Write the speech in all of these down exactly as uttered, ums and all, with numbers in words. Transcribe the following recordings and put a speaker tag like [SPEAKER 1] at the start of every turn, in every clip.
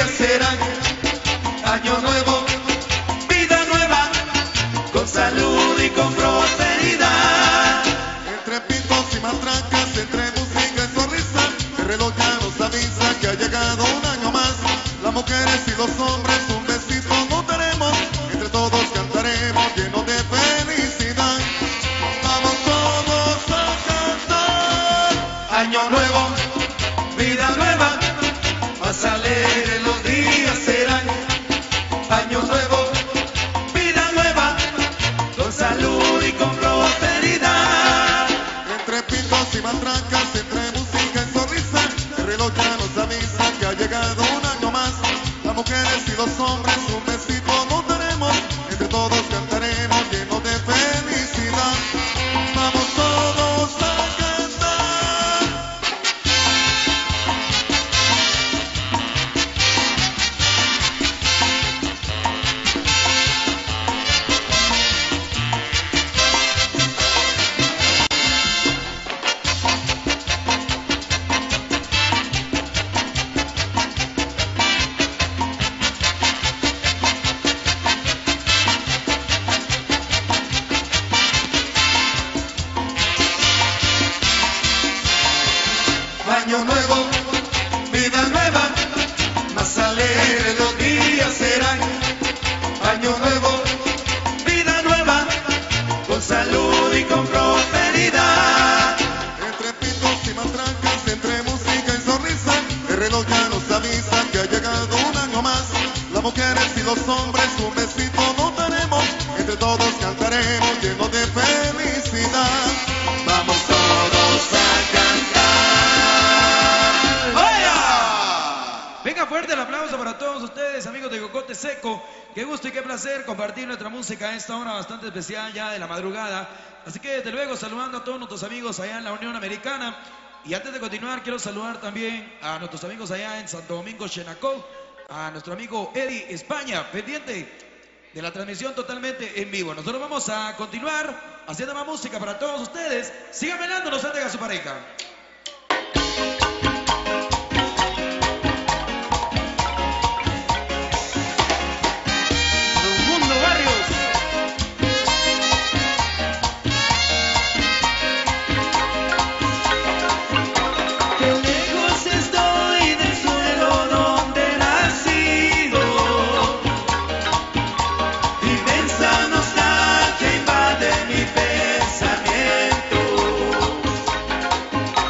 [SPEAKER 1] días serán año nuevo, vida nueva, con salud y con prosperidad.
[SPEAKER 2] Entre pitos y matracas, entre música y sonrisa, el reloj ya nos avisa que ha llegado un año más. Las mujeres y los hombres un besito no daremos, entre todos cantaremos llenos de felicidad. Vamos todos a cantar.
[SPEAKER 1] Año nuevo, vida nueva, más alegre los días serán. Año nuevo, vida nueva, con salud y con prosperidad.
[SPEAKER 2] Entre pitos y matracas, entre música y sonrisa, el reloj ya nos avisa que ha llegado un año más. Las mujeres y los hombres un besito nos daremos, entre todos cantaremos llenos de felicidad. Vamos todos a cantar.
[SPEAKER 1] Año nuevo, vida nueva, más alegre los días serán. Año nuevo, vida nueva, con salud y con prosperidad.
[SPEAKER 2] Entre pitos y matracas, entre música y sonrisa, el reloj ya nos avisa que ha llegado un año más. Las mujeres y los hombres un besito nos daremos, entre todos cantaremos llenos de felicidad. Vamos todos a cantar.
[SPEAKER 1] ¡Vaya!
[SPEAKER 3] Venga, fuerte el aplauso para todos ustedes, amigos de Cocote Seco. Qué gusto y qué placer compartir nuestra música a esta hora bastante especial ya de la madrugada. Así que desde luego saludando a todos nuestros amigos allá en la Unión Americana. Y antes de continuar quiero saludar también a nuestros amigos allá en Santo Domingo, Chenacó, a nuestro amigo Eddie España, pendiente de la transmisión totalmente en vivo. Nosotros vamos a continuar haciendo más música para todos ustedes. Sigan bailando, no se entrega a su pareja.
[SPEAKER 1] Nostalgia invade mi pensamiento.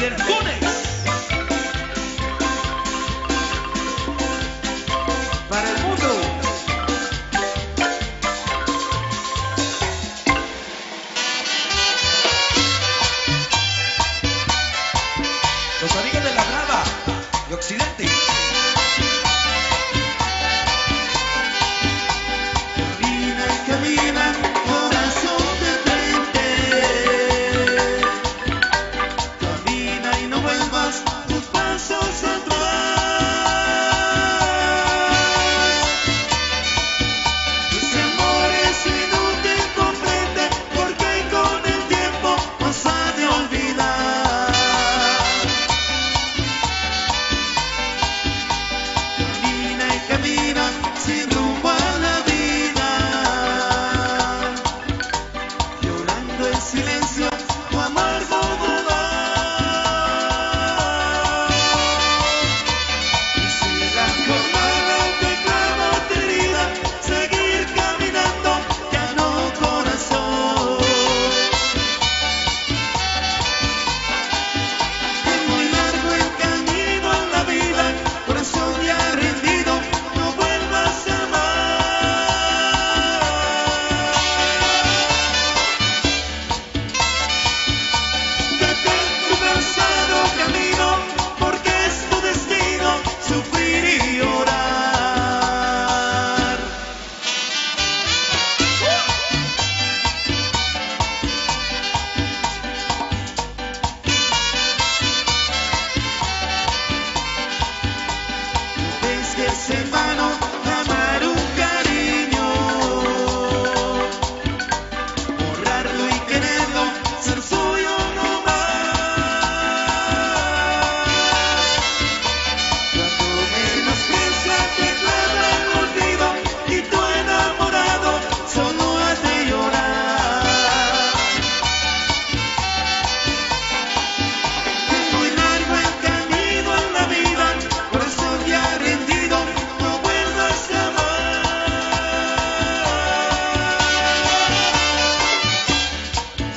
[SPEAKER 3] Javier Funes.
[SPEAKER 1] Para el mundo.
[SPEAKER 3] Los amigos de La Brava y Occidente.
[SPEAKER 1] Camina y camina, corazón de frente. Camina y no vuelvas tus pasos atrás. Ese amor es inútil, comprende, porque con el tiempo vas a de olvidar. Camina y camina sin rumbo a la vida, llorando en silencio tu amargo dolor. Y si la jornada te clava otra herida, seguir caminando, ya no, corazón. Es muy largo el camino en la vida, corazón ya rendido, no vuelvas a amar. Detén tu cansado camino, porque es tu destino sufrir y llorar. Ves que es en vano amar un cariño, borrarlo y quererlo, ser suyo no más. Cuando menos piensas te clava el olvido y tu enamorado solo hace llorar. Es muy largo el camino en la vida, corazón ya rendido, no vuelvas a amar.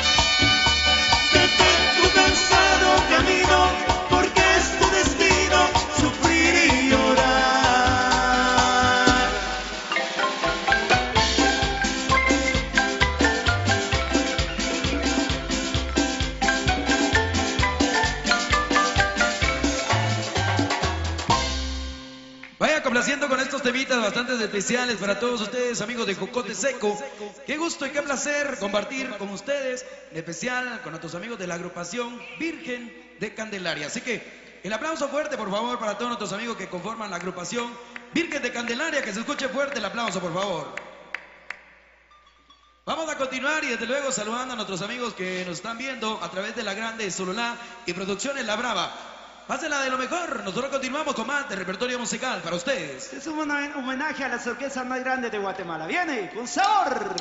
[SPEAKER 1] Detén tu cansado camino, porque es tu destino sufrir y llorar.
[SPEAKER 3] Vaya complaciendo con estos temitas bastante especiales para todos ustedes, amigos de Jocote Seco. Qué gusto y qué placer compartir con ustedes, en especial con nuestros amigos de la agrupación Virgen de Candelaria. Así que el aplauso fuerte, por favor, para todos nuestros amigos que conforman la agrupación Virgen de Candelaria. Que se escuche fuerte el aplauso, por favor. Vamos a continuar y desde luego saludando a nuestros amigos que nos están viendo a través de la grande Sololá y Producciones La Brava. Pásenla de lo mejor, nosotros continuamos con más de repertorio musical para ustedes.
[SPEAKER 4] Es un homenaje a las orquestas más grandes de Guatemala. Viene con sabor.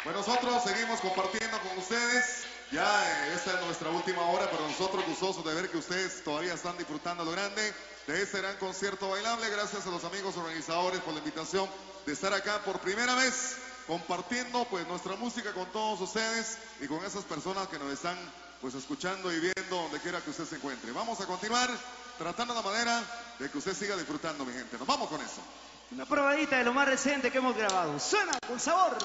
[SPEAKER 2] Pues nosotros seguimos compartiendo con ustedes. Ya eh, esta es nuestra última hora, pero nosotros gustosos de ver que ustedes todavía están disfrutando lo grande de este gran concierto bailable. Gracias a los amigos organizadores por la invitación de estar acá por primera vez compartiendo pues nuestra música con todos ustedes y con esas personas que nos están pues escuchando y viendo donde quiera que usted se encuentre. Vamos a continuar tratando la manera de que usted siga disfrutando, mi gente. Nos vamos con eso.
[SPEAKER 4] Una probadita de lo más reciente que hemos grabado. Suena con sabor.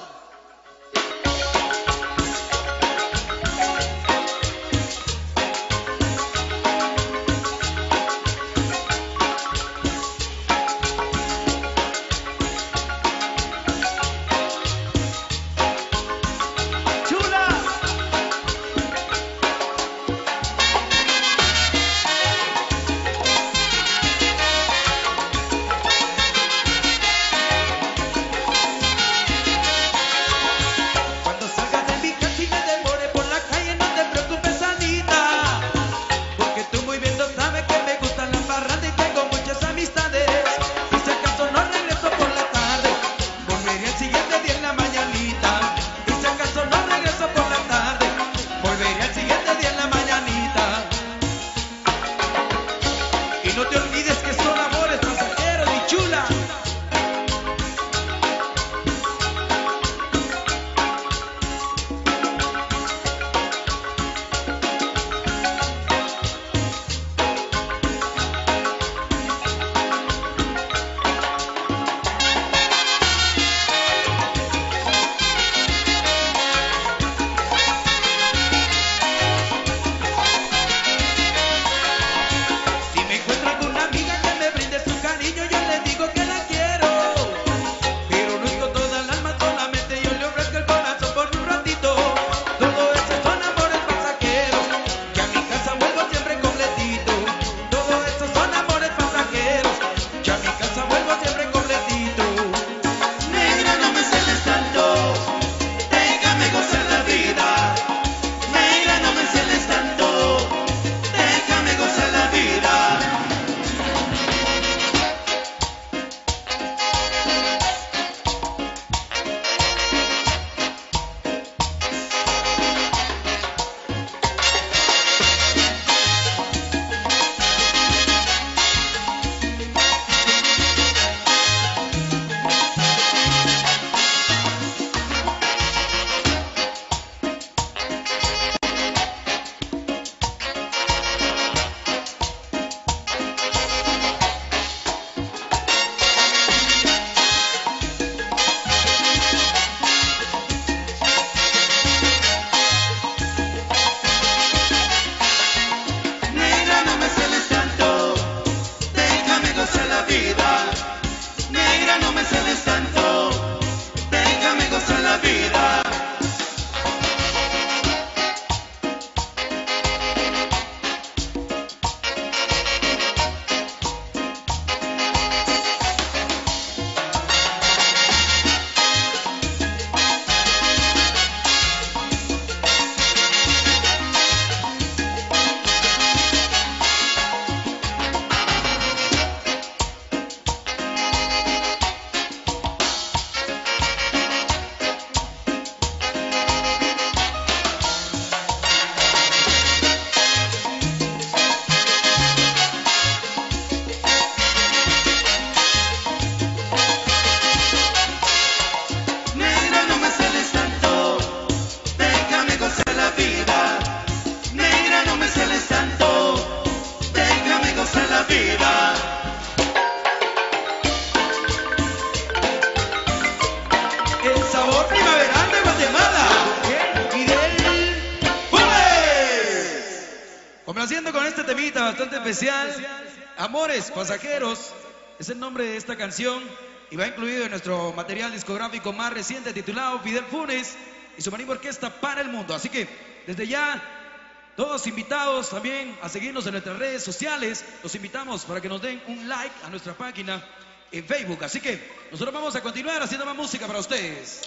[SPEAKER 3] Complaciendo con este temita bastante especial, Amores Pasajeros, es el nombre de esta canción y va incluido en nuestro material discográfico más reciente titulado Fidel Funes y su marimba orquesta para el mundo. Así que desde ya, todos invitados también a seguirnos en nuestras redes sociales, los invitamos para que nos den un like a nuestra página en Facebook. Así que nosotros vamos a continuar haciendo más música para ustedes.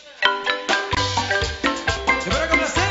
[SPEAKER 3] ¡Se van a complacer!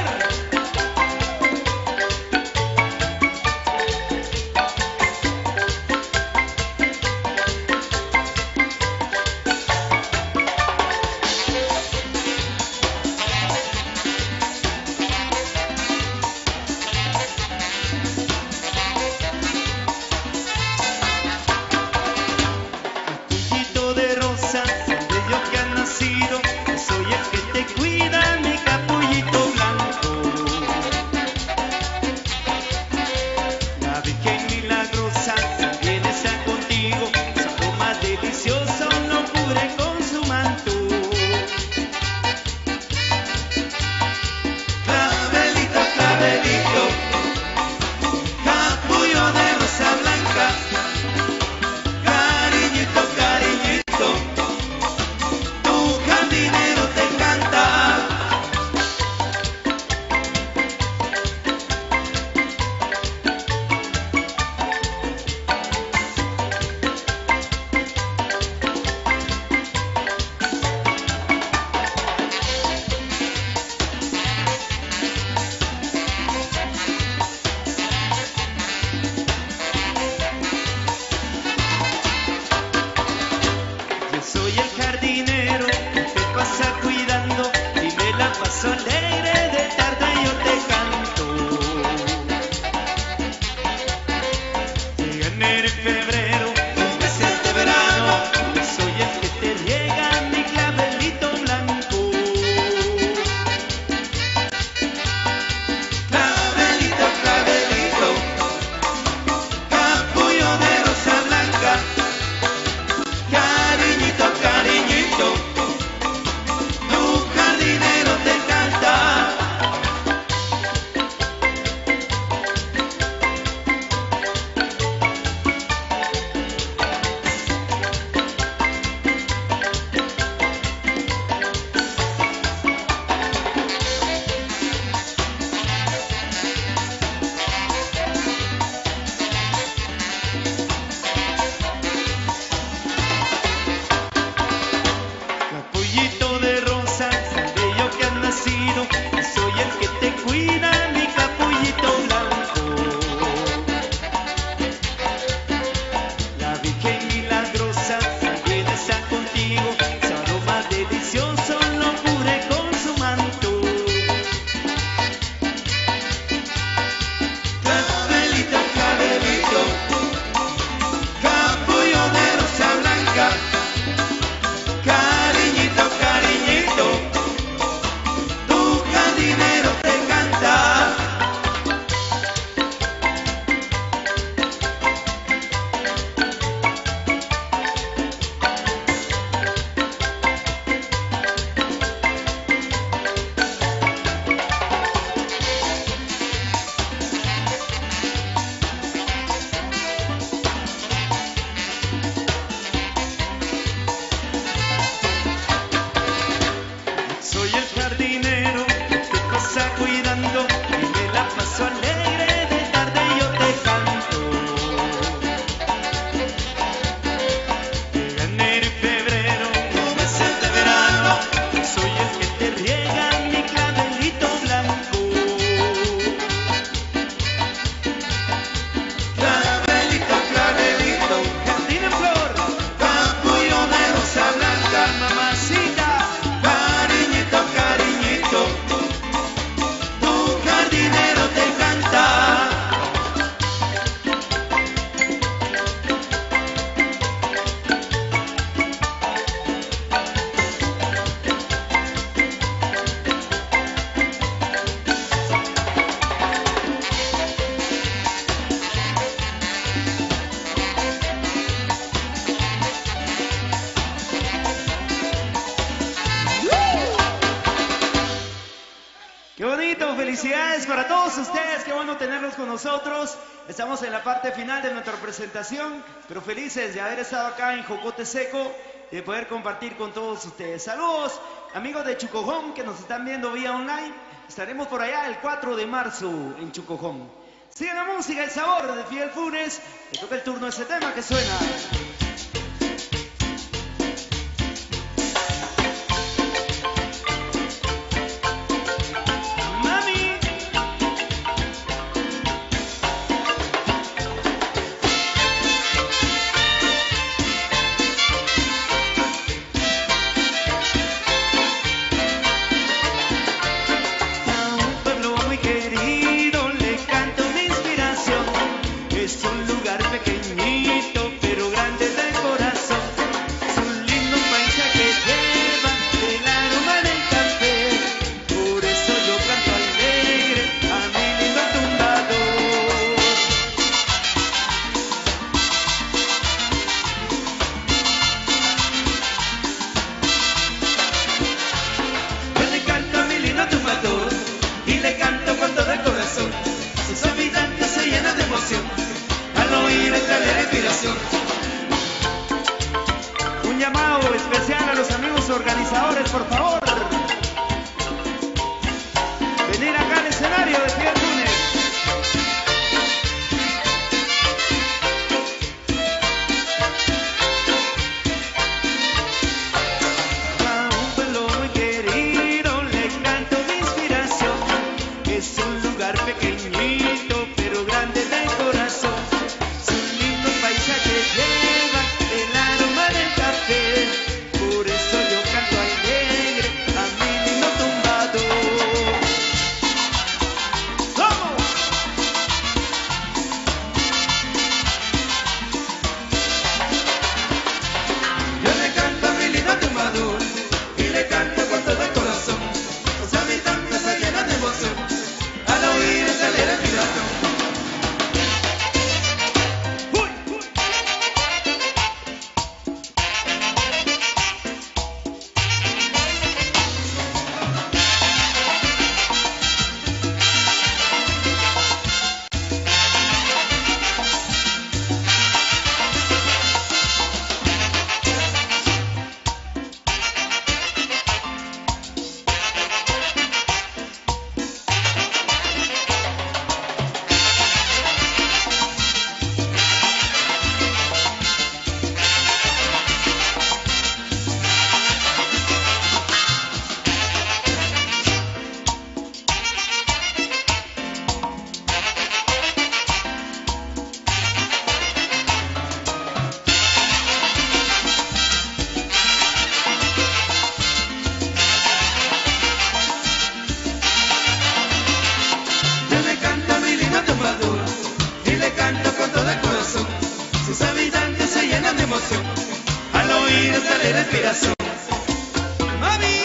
[SPEAKER 4] Qué bonito, felicidades para todos ustedes, qué bueno tenerlos con nosotros. Estamos en la parte final de nuestra presentación, pero felices de haber estado acá en Jocote Seco y de poder compartir con todos ustedes. Saludos, amigos de Chucojón que nos están viendo vía online. Estaremos por allá el cuatro de marzo en Chucojón. Sigue la música, el sabor de Fidel Funes. Le toca el turno a ese tema que suena. Un llamado especial a los amigos organizadores, por favor. Venir acá al escenario de Fidel Funes. A un pueblo muy querido le canto mi inspiración. Es un lugar pequeñito, pero grande de corazón. Al oír esta respiración, mami.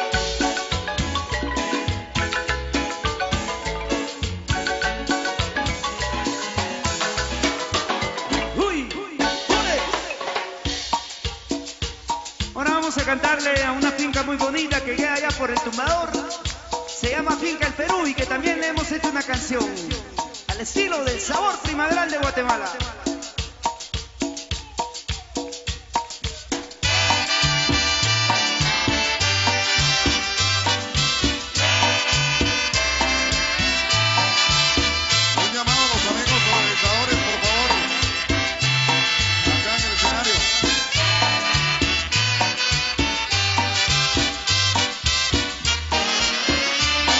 [SPEAKER 4] Uy, ahora vamos a cantarle a una finca muy bonita que queda allá por el Tumbador. Se llama Finca El Perú y que también le hemos hecho una canción al estilo del sabor primaveral de Guatemala.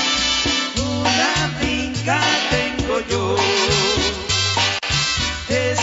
[SPEAKER 1] Una finca tengo yo,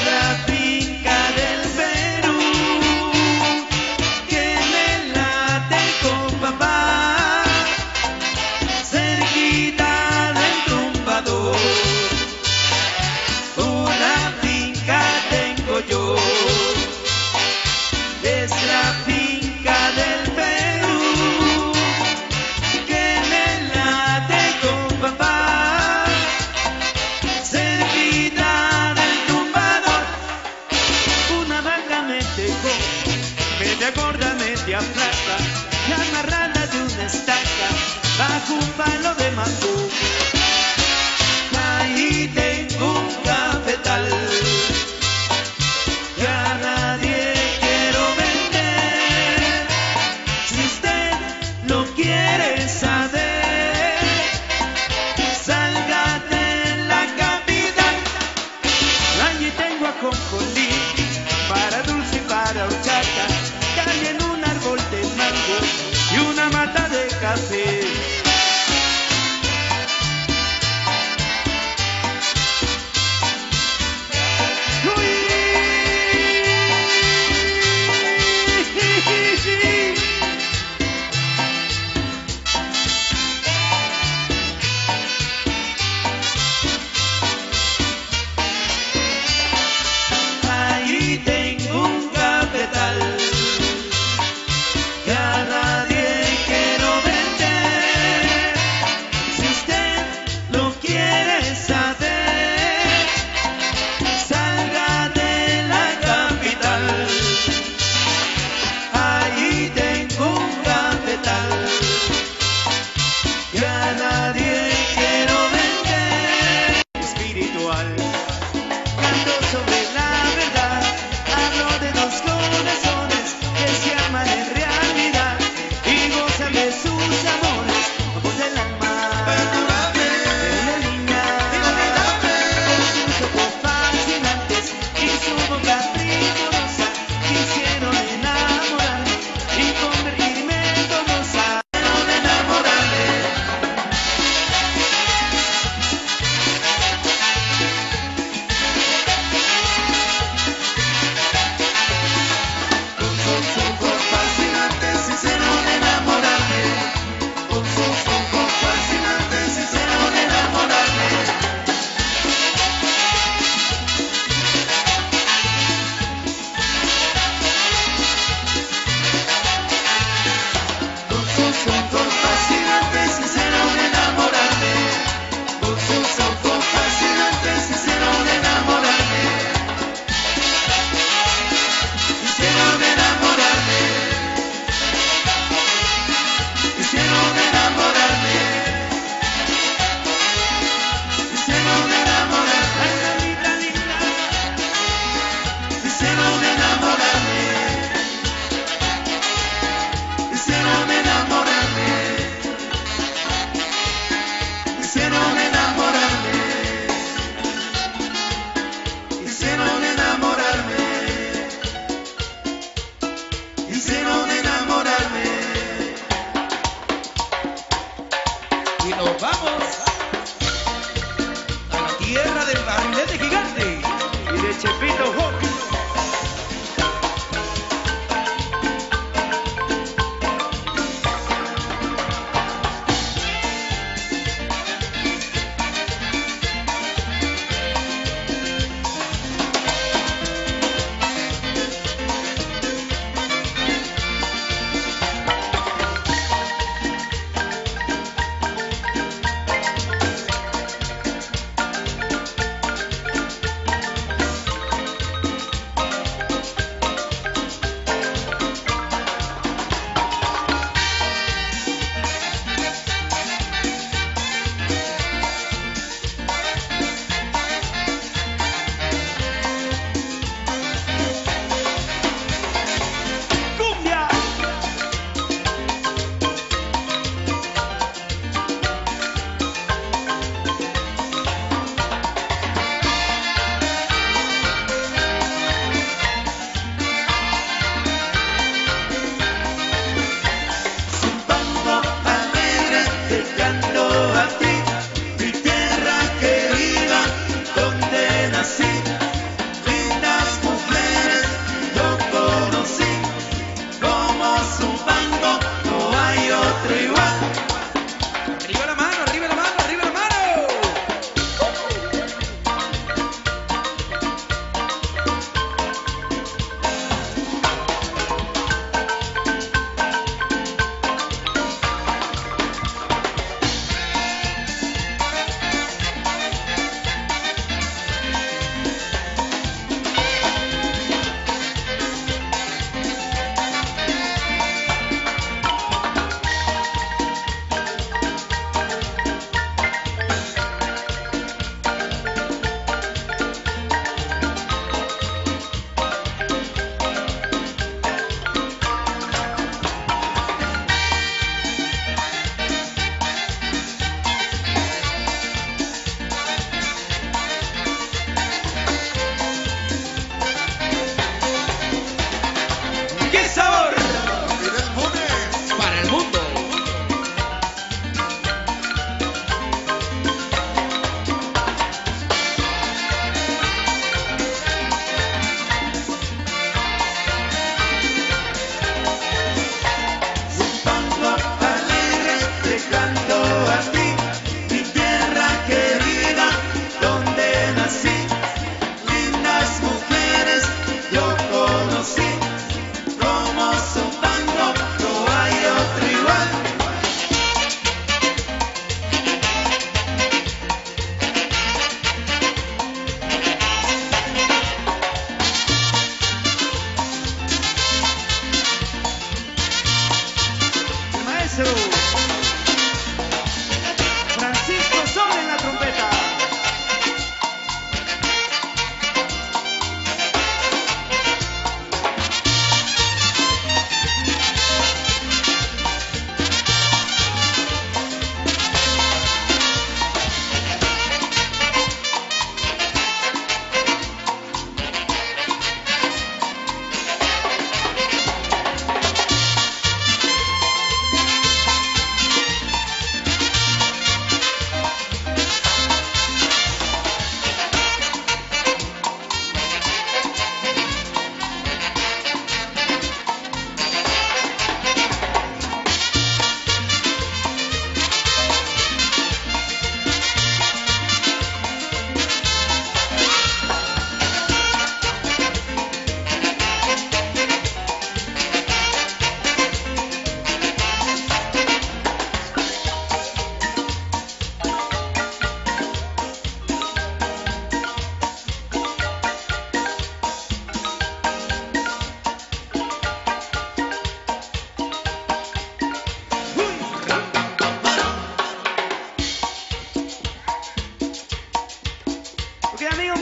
[SPEAKER 4] Ya nadie quiero vender. Espiritual, canto sobre la verdad. Hablo de dos corazones que se aman en realidad y gozan de sus amores. Amor del alma,
[SPEAKER 2] Perdurable,
[SPEAKER 4] de una niña,
[SPEAKER 2] inolvidable.
[SPEAKER 4] con sus ojos fascinantes y su boca primorosa quisieron enamorarme y convertirme en famosa. Quisieron enamorarme.
[SPEAKER 2] Con sus ojos fascinantes hicieron enamorarme. Con sus ojos fascinantes hicieron enamorarme. Con sus ojos fascinantes hicieron enamorarme. Con sus ojos fascinantes hicieron enamorarme. Hicieron enamorarme. Hicieron enamorarme. Hicieron enamorarme.
[SPEAKER 4] Ay, mamita linda,
[SPEAKER 2] Hicieron enamorarme. Hicieron enamorarme. Hicieron enamorarme. Hicieron enamorarme. Hicieron enamorarme.
[SPEAKER 3] Y nos vamos a la tierra del barrilete gigante.
[SPEAKER 4] y de Chepito Hawk.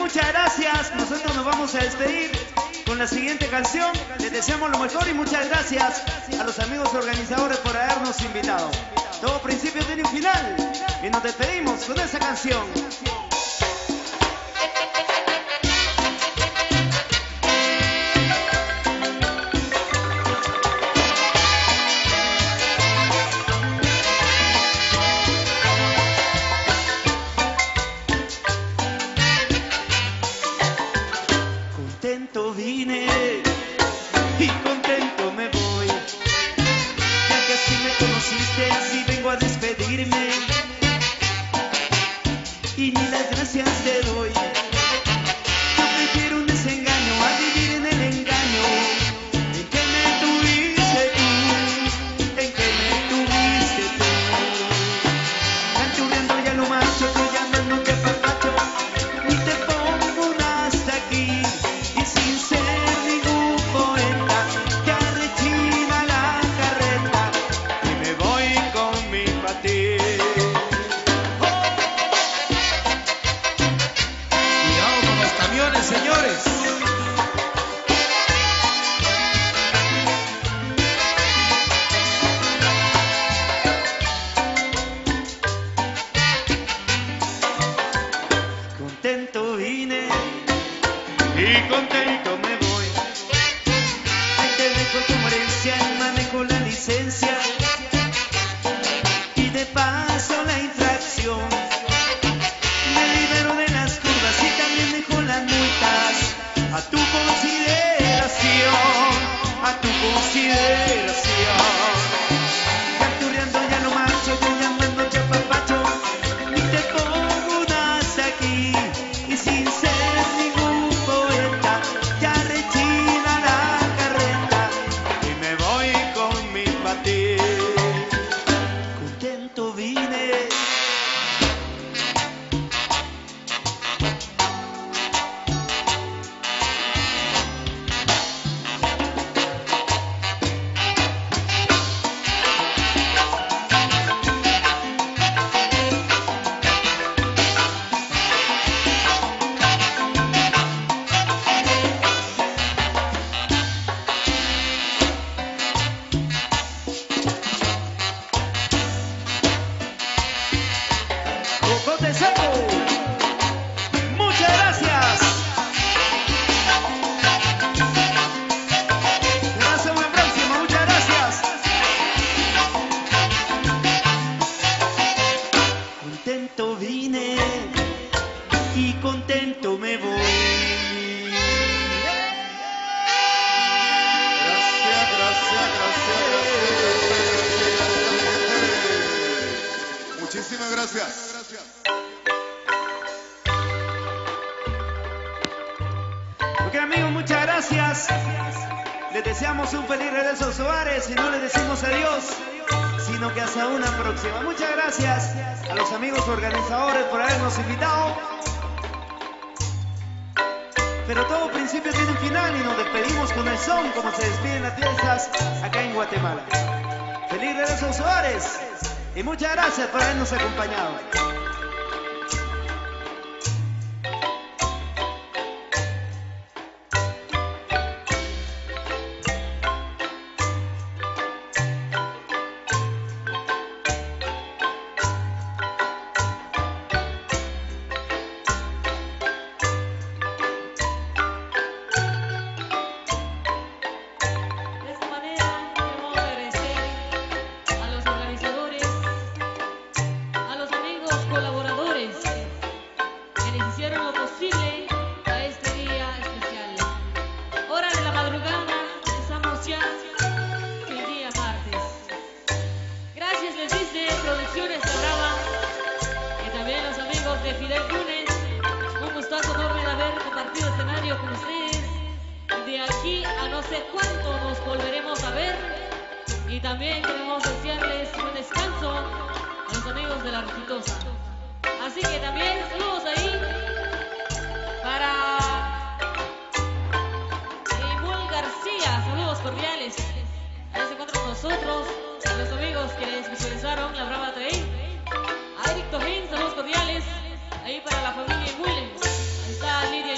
[SPEAKER 4] muchas gracias. Nosotros nos vamos a despedir con la siguiente canción. Les deseamos lo mejor y muchas gracias a los amigos organizadores por habernos invitado. Todo principio tiene un final y nos despedimos con esa canción. Contento vine y contento me voy, ya que así me conociste, así vengo a despedirme y ni las gracias te doy. Yo prefiero un desengaño a vivir en el engaño en que me tuviste tú, en que me tuviste tú. Canturreando ya lo macho, tú llamándote papacho, ni te pongo un hasta aquí.
[SPEAKER 3] Señores,
[SPEAKER 4] contento vine y contento me voy. Ahí te dejo como herencia, manejo la licencia y de paso la infracción. Me libero de las curvas y también dejo las multas a tu consideración, a tu consideración. Canturreando ya lo macho, yo llamando ya papacho, ni te pongo un hasta aquí. Y sin ser ningún poeta, ya rechina la carreta y me voy con mi patín. Contento vine. Jocote Seco, muchas gracias. Nos vemos en la próxima, muchas gracias. Contento vine y contento me voy.
[SPEAKER 2] Gracias, gracias, gracias, gracias. Muchísimas gracias.
[SPEAKER 4] Ok, amigos, muchas gracias. Les deseamos un feliz regreso a sus hogares y no les decimos adiós, sino que hasta una próxima. Muchas gracias a los amigos organizadores por habernos invitado. Pero todo principio tiene un final y nos despedimos con el son como se despiden las fiestas acá en Guatemala. Feliz regreso a sus hogares y muchas gracias por habernos acompañado.
[SPEAKER 5] De esta manera queremos agradecer a los organizadores, a los amigos colaboradores que les hicieron lo posible a este día especial. Hora de la madrugada, estamos ya el día martes. Gracias les dice Producciones La Brava y también los amigos de Fidel Lunes. Un gustazo enorme de haber compartido escenario con ustedes. De aquí a no sé cuánto nos volveremos a ver. Y también queremos desearles un descanso a los amigos de La Recitosa. Así que también saludos ahí para Emul García, saludos cordiales. Ahí se encuentran con nosotros, a los amigos que les visualizaron La Brava T V. A Eric Tojín, saludos cordiales. Ahí para la familia Emul. Ahí está Lidia.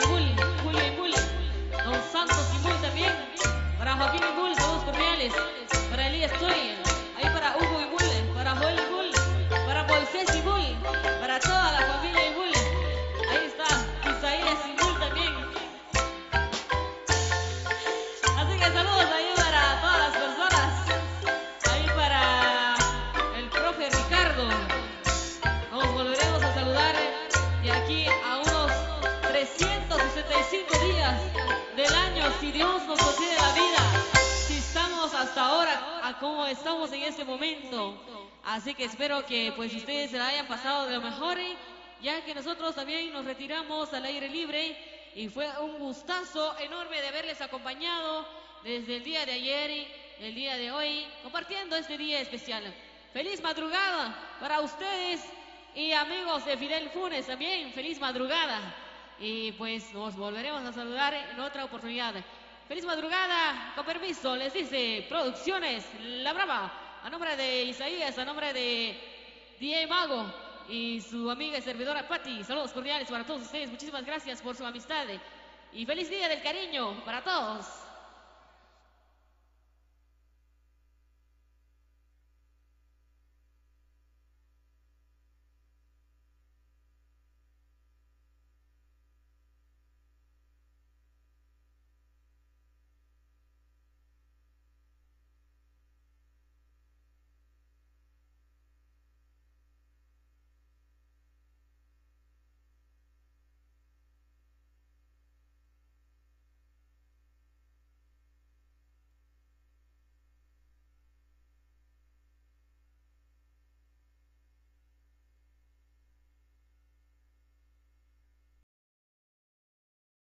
[SPEAKER 5] estamos en este momento. Así que espero que pues ustedes se la hayan pasado de lo mejor, ya que nosotros también nos retiramos al aire libre y fue un gustazo enorme de haberles acompañado desde el día de ayer y el día de hoy, compartiendo este día especial. Feliz madrugada para ustedes y amigos de Fidel Funes también, feliz madrugada. Y pues nos volveremos a saludar en otra oportunidad. Feliz madrugada, con permiso, les dice Producciones La Brava, a nombre de Isaías, a nombre de D A Mago y su amiga y servidora Patti. Saludos cordiales para todos ustedes, muchísimas gracias por su amistad y feliz día del cariño para todos.